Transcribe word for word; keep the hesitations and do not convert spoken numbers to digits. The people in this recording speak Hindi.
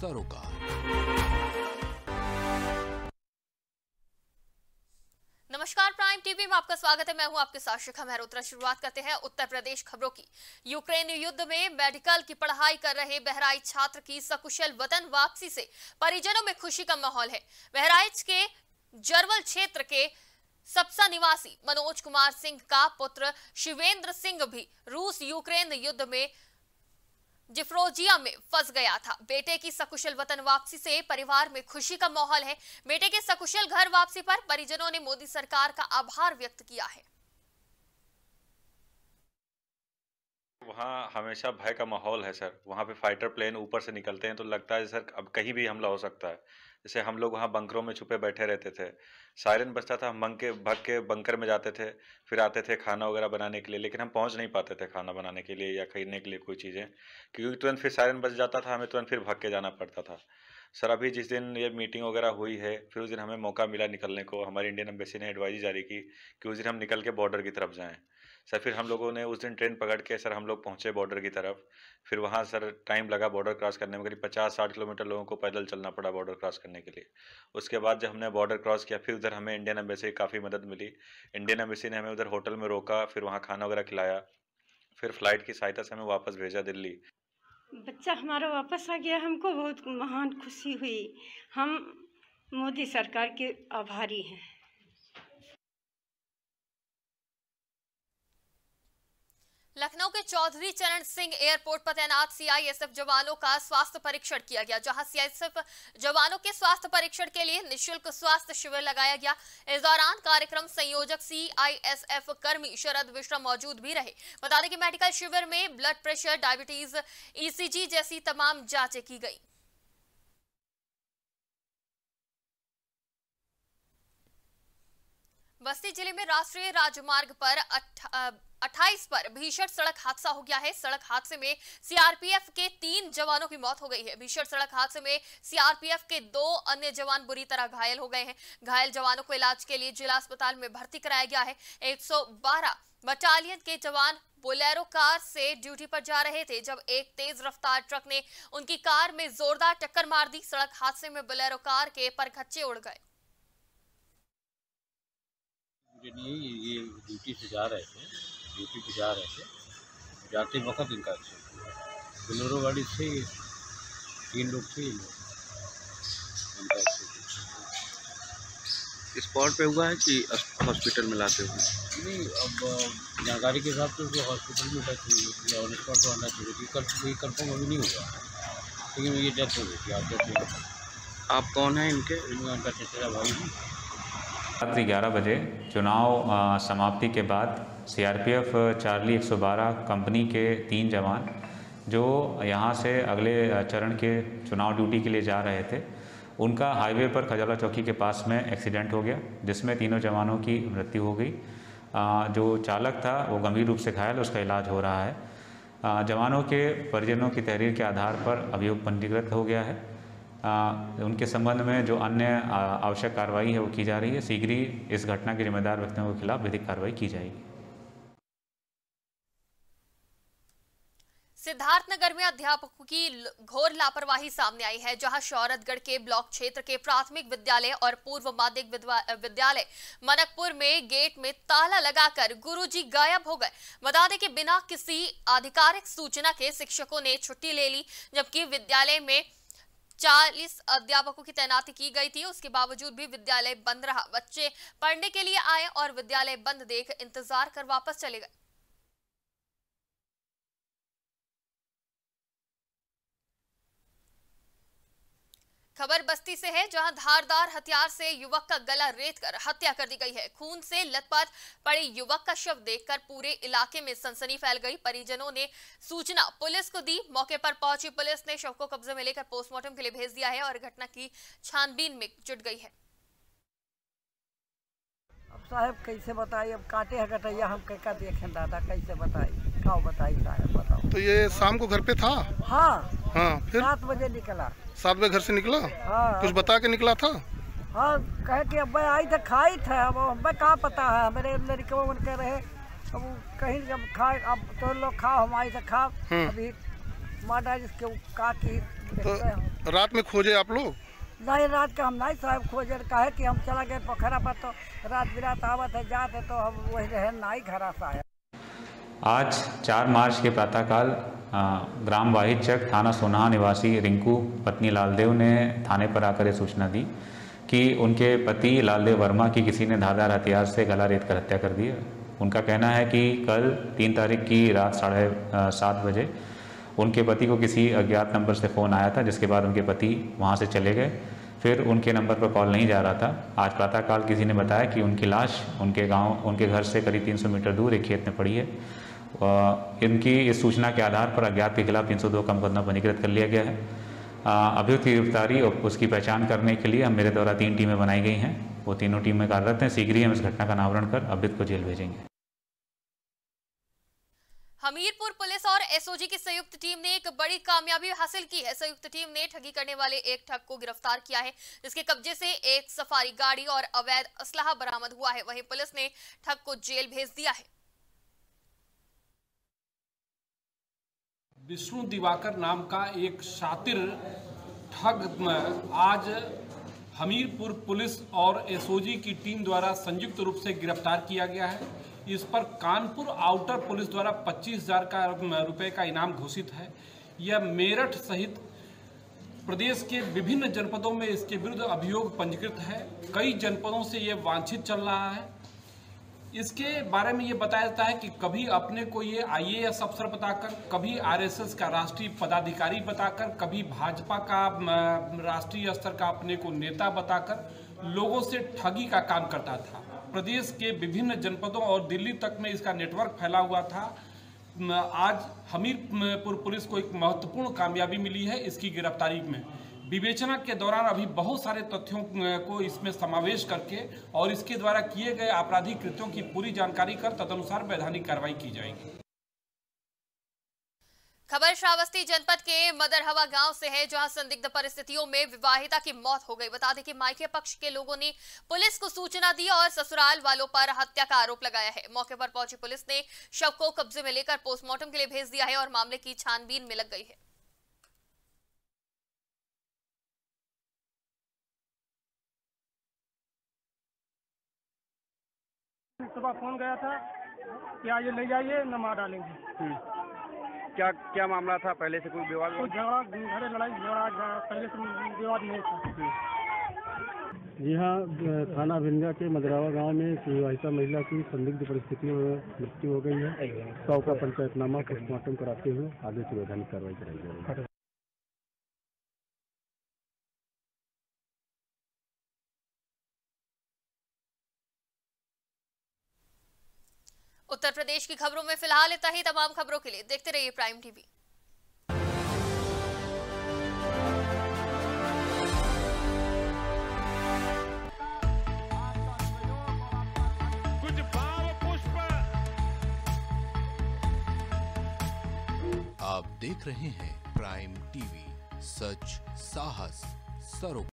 सरोकार। नमस्कार, प्राइम टीवी में आपका स्वागत है। मैं हूं आपके साथ शिखा मेहरोत्रा। शुरुआत करते हैं उत्तर प्रदेश खबरों की। यूक्रेन युद्ध में मेडिकल की पढ़ाई कर रहे बहराइच छात्र की सकुशल वतन वापसी से परिजनों में खुशी का माहौल है। बहराइच के जरवल क्षेत्र के सबसा निवासी मनोज कुमार सिंह का पुत्र शिवेंद्र सिंह भी रूस यूक्रेन युद्ध में जिफ्रोजिया में फंस गया था। बेटे की सकुशल वतन वापसी से परिवार में खुशी का माहौल है। बेटे के सकुशल घर वापसी पर परिजनों ने मोदी सरकार का आभार व्यक्त किया है। वहाँ हमेशा भय का माहौल है सर। वहाँ पे फाइटर प्लेन ऊपर से निकलते हैं तो लगता है सर अब कहीं भी हमला हो सकता है। जैसे हम लोग वहाँ बंकरों में छुपे बैठे रहते थे, सायरन बजता था, हम बंक के भाग के बंकर में जाते थे, फिर आते थे खाना वगैरह बनाने के लिए, लेकिन हम पहुँच नहीं पाते थे खाना बनाने के लिए या खरीदने के लिए कोई चीज़ें, क्योंकि तुरंत फिर सायरन बज जाता था, हमें तुरंत फिर भाग के जाना पड़ता था। सर अभी जिस दिन ये मीटिंग वगैरह हुई है, फिर उस दिन हमें मौका मिला निकलने को। हमारी इंडियन एम्बेसी ने एडवाइजरी जारी की कि उस दिन हम निकल के बॉर्डर की तरफ जाएँ। सर फिर हम लोगों ने उस दिन ट्रेन पकड़ के सर हम लोग पहुँचे बॉर्डर की तरफ। फिर वहाँ सर टाइम लगा बॉर्डर क्रॉस करने में, करीब पचास साठ किलोमीटर लोगों को पैदल चलना पड़ा बॉर्डर क्रॉस करने के लिए। उसके बाद जब हमने बॉर्डर क्रॉस किया, फिर उधर हमें इंडियन एम्बेसी की काफ़ी मदद मिली। इंडियन एम्बेसी ने हमें उधर होटल में रोका, फिर वहाँ खाना वगैरह खिलाया, फिर फ्लाइट की सहायता से हमें वापस भेजा दिल्ली। बच्चा हमारा वापस आ गया, हमको बहुत महान खुशी हुई। हम मोदी सरकार के आभारी हैं। लखनऊ के चौधरी चरण सिंह एयरपोर्ट पर तैनात सीआईएसएफ जवानों का स्वास्थ्य परीक्षण किया गया, जहां सीआईएसएफ जवानों के स्वास्थ्य परीक्षण के लिए निःशुल्क स्वास्थ्य शिविर लगाया गया। इस दौरान कार्यक्रम संयोजक सीआईएसएफ कर्मी शरद मिश्रा मौजूद भी रहे। बता दें कि मेडिकल शिविर में ब्लड प्रेशर, डायबिटीज, ईसीजी जैसी तमाम जांचें की गई। बस्ती जिले में राष्ट्रीय राजमार्ग पर अट्ठाईस पर भीषण सड़क हादसा हो गया है। सड़क हादसे में सीआरपीएफ के तीन जवानों की मौत हो गई है। भीषण सड़क हादसे में सीआरपीएफ के दो अन्य जवान बुरी तरह घायल हो गए हैं। घायल जवानों को इलाज के लिए जिला अस्पताल में भर्ती कराया गया है। एक सौ बारह बटालियन के जवान बोलेरो कार से ड्यूटी पर जा रहे थे जब एक तेज रफ्तार ट्रक ने उनकी कार में जोरदार टक्कर मार दी। सड़क हादसे में बोलेरो कार के परखच्चे उड़ गए। ये ड्यूटी से जा रहे थे ड्यूटी पे जा रहे थे जाते वक्त इनका एक्सीडेंट हुआ। बोलेरो गाड़ी से तीन लोग थे, इनका एक्सीडेंट स्पॉट पे हुआ है कि हॉस्पिटल में लाते हुए? नहीं, अब जानकारी के हिसाब से उसको हॉस्पिटल में डेथ हुई है, ऑन स्पॉट तो आना चाहिए। कोई कंफर्म अभी नहीं हुआ, लेकिन ये डेथ हो गई थी। आप डेथ आप कौन हैं इनके? इनका चचेरा भाई है। रात्रि ग्यारह बजे चुनाव समाप्ति के बाद सीआरपीएफ चार्ली एक सौ बारह कंपनी के तीन जवान जो यहाँ से अगले चरण के चुनाव ड्यूटी के लिए जा रहे थे, उनका हाईवे पर खजाला चौकी के पास में एक्सीडेंट हो गया, जिसमें तीनों जवानों की मृत्यु हो गई। जो चालक था वो गंभीर रूप से घायल, उसका इलाज हो रहा है। जवानों के परिजनों की तहरीर के आधार पर अभियोग पंजीकृत हो गया है। आ, उनके संबंध में जो अन्य आवश्यक कार्रवाई है वो की जा रही है। शीघ्र ही इस घटना के जिम्मेदार व्यक्तियों के खिलाफ विधिक कार्रवाई की जाएगी। सिद्धार्थनगर में अध्यापकों की घोर लापरवाही सामने आई है, जहां शौरतगढ़ के ब्लॉक क्षेत्र के प्राथमिक विद्यालय और पूर्व माध्यमिक विद्यालय मनकपुर में गेट में ताला लगाकर गुरुजी गायब हो गए। बता दें कि बिना किसी आधिकारिक सूचना के शिक्षकों ने छुट्टी ले ली, जबकि विद्यालय में चालीस अध्यापकों की तैनाती की गई थी। उसके बावजूद भी विद्यालय बंद रहा। बच्चे पढ़ने के लिए आए और विद्यालय बंद देख इंतजार कर वापस चले गए। खबर बस्ती से है, जहां धारदार हथियार से युवक का गला रेतकर हत्या कर दी गई है। खून से लथपथ पड़े युवक का शव देखकर पूरे इलाके में सनसनी फैल गई। परिजनों ने सूचना पुलिस को दी। मौके पर पहुंची पुलिस ने शव को कब्जे में लेकर पोस्टमार्टम के लिए भेज दिया है और घटना की छानबीन में जुट गई है। अब साहब कैसे बताइए, अब काटे है कटैया हम क्या देखें दादा, कैसे बताइए, क्या बताइए साहब, बताओ। तो ये शाम को घर पे था? हाँ हाँ। फिर सात बजे निकला। सात बजे घर से निकला? हाँ। कुछ बता के निकला था? हाँ, कहे कि अब आई था, खाई था, अब हमें कहाँ पता है, मेरे लड़के मन के रहे अब कहीं जब खा, अब तो लोग खाओ, हम आई तो खाओ। अभी मार डाली इसके का की तो रात में खोजे आप लोग? नहीं, रात का हम नहीं साहब खोजे, कहे कि हम चला गए पोखरा पर, तो रात बिरात आवत है जाते तो हम वही रहे नहीं घर आया। आज चार मार्च के प्रातःकाल ग्राम वाहिदचक थाना सोनाहा निवासी रिंकू पत्नी लालदेव ने थाने पर आकर ये सूचना दी कि उनके पति लालदेव वर्मा की किसी ने धारदार हथियार से गला रेत कर हत्या कर दी है। उनका कहना है कि कल तीन तारीख की रात साढ़े सात बजे उनके पति को किसी अज्ञात नंबर से फ़ोन आया था, जिसके बाद उनके पति वहां से चले गए। फिर उनके नंबर पर कॉल नहीं जा रहा था। आज प्रातःकाल किसी ने बताया कि उनकी लाश उनके गांव उनके घर से करीब तीन सौ मीटर दूर एक खेत में पड़ी है। इनकी इस सूचना के आधार पर अज्ञात के खिलाफ तीन सौ दो का मुकदमा पंजीकृत कर लिया गया है। अभियुक्त की गिरफ्तारी और उसकी पहचान करने के लिए हम मेरे द्वारा तीन टीमें बनाई गई हैं। वो तीनों टीमें कार्यरत हैं। शीघ्र ही हम इस घटना का अनावरण कर अभियुक्त को जेल भेजेंगे। हमीरपुर पुलिस और एसओजी की संयुक्त टीम ने एक बड़ी कामयाबी हासिल की है। संयुक्त टीम ने ठगी करने वाले एक ठग को गिरफ्तार किया है, जिसके कब्जे से एक सफारी गाड़ी और अवैध असलहा बरामद हुआ है। वहीं पुलिस ने ठग को जेल भेज दिया है। विष्णु दिवाकर नाम का एक शातिर ठग आज हमीरपुर पुलिस और एसओजी की टीम द्वारा संयुक्त रूप से गिरफ्तार किया गया है। इस पर कानपुर आउटर पुलिस द्वारा पच्चीस हजार का रुपए का इनाम घोषित है। यह मेरठ सहित प्रदेश के विभिन्न जनपदों में इसके विरुद्ध अभियोग पंजीकृत है। कई जनपदों से यह वांछित चल रहा है। इसके बारे में ये बताया जाता है कि कभी अपने को ये आईएएस अफसर बताकर, कभी आरएसएस का राष्ट्रीय पदाधिकारी बताकर, कभी भाजपा का राष्ट्रीय स्तर का अपने को नेता बताकर लोगों से ठगी का काम करता था। प्रदेश के विभिन्न जनपदों और दिल्ली तक में इसका नेटवर्क फैला हुआ था। आज हमीरपुर पुलिस को एक महत्वपूर्ण कामयाबी मिली है इसकी गिरफ्तारी में। विवेचना के दौरान अभी बहुत सारे तथ्यों को इसमें समावेश करके और इसके द्वारा किए गए आपराधिक कृत्यों की पूरी जानकारी कर तदनुसार वैधानिक कार्रवाई की जाएगी। खबर श्रावस्ती जनपद के मदरहवा गांव से है, जहां संदिग्ध परिस्थितियों में विवाहिता की मौत हो गई। बता दें कि मायके पक्ष के लोगों ने पुलिस को सूचना दी और ससुराल वालों पर हत्या का आरोप लगाया है। मौके पर पहुंची पुलिस ने शव को कब्जे में लेकर पोस्टमार्टम के लिए भेज दिया है और मामले की छानबीन में लग गई है। सुबह फोन गया था कि आइए ले जाइए, न मार डालेंगे। क्या क्या मामला था? पहले से कोई विवाद? कोई झगड़ा, घरे लड़ाई झगड़ा, पहले से विवाद नहीं था। जी हाँ, थाना भिंजा के मदरावा गांव में विवाहिता महिला की संदिग्ध परिस्थितियों में मृत्यु हो गई है। सौ का पंचायतनामा पोस्टमार्टम कराते हुए आगे से वैधानिक कार्रवाई कराई जा रही है। उत्तर प्रदेश की खबरों में फिलहाल इतना ही। तमाम खबरों के लिए देखते रहिए प्राइम टीवी। कुछ भाव पुष्प। आप देख रहे हैं प्राइम टीवी, सच साहस सरोकार।